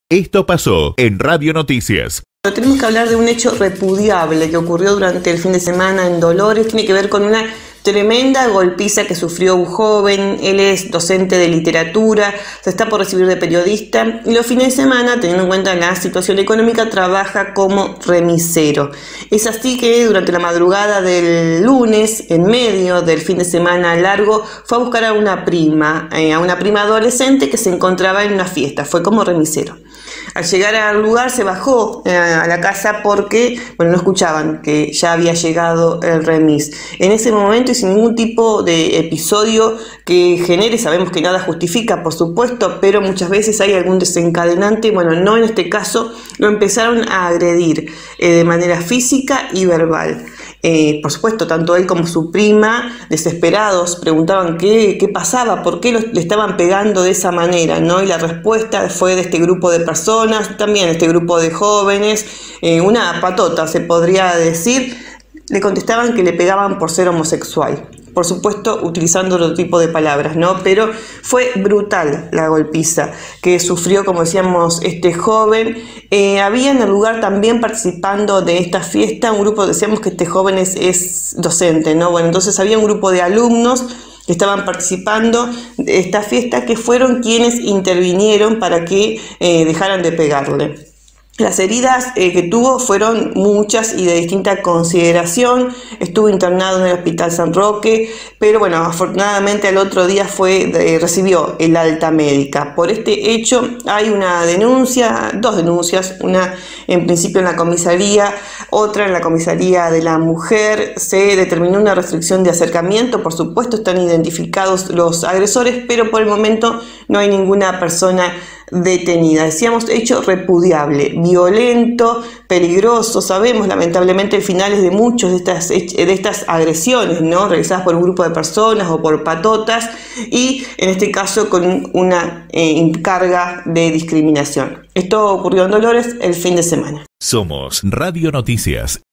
Esto pasó en Radio Noticias. Tenemos que hablar de un hecho repudiable que ocurrió durante el fin de semana en Dolores. Tiene que ver con una tremenda golpiza que sufrió un joven. Él es docente de literatura, se está por recibir de periodista y los fines de semana, teniendo en cuenta la situación económica, trabaja como remisero. Es así que durante la madrugada del lunes, en medio del fin de semana largo, fue a buscar a una prima adolescente que se encontraba en una fiesta. Fue como remisero. Al llegar al lugar se bajó a la casa porque no escuchaban que ya había llegado el remis. En ese momento y sin ningún tipo de episodio que genere, sabemos que nada justifica, por supuesto, pero muchas veces hay algún desencadenante. No en este caso, lo empezaron a agredir de manera física y verbal. Por supuesto, tanto él como su prima, desesperados, preguntaban qué pasaba, por qué le estaban pegando de esa manera, ¿no? Y la respuesta fue de este grupo de personas, también este grupo de jóvenes, una patota se podría decir. Le contestaban que le pegaban por ser homosexual. Por supuesto, utilizando otro tipo de palabras, ¿no? Pero fue brutal la golpiza que sufrió, como decíamos, este joven. Había en el lugar también participando de esta fiesta un grupo, decíamos que este joven es docente, ¿no? Entonces había un grupo de alumnos que estaban participando de esta fiesta que fueron quienes intervinieron para que dejaran de pegarle. Las heridas que tuvo fueron muchas y de distinta consideración. Estuvo internado en el Hospital San Roque, pero afortunadamente al otro día recibió el alta médica. Por este hecho hay dos denuncias, una en principio en la comisaría, otra en la comisaría de la mujer. Se determinó una restricción de acercamiento, por supuesto están identificados los agresores, pero por el momento no hay ninguna persona detenida. Decíamos, hecho repudiable, violento, peligroso. Sabemos lamentablemente finales de muchas de estas agresiones, ¿no? Realizadas por un grupo de personas o por patotas, y en este caso con una carga de discriminación. Esto ocurrió en Dolores el fin de semana. Somos Radio Noticias.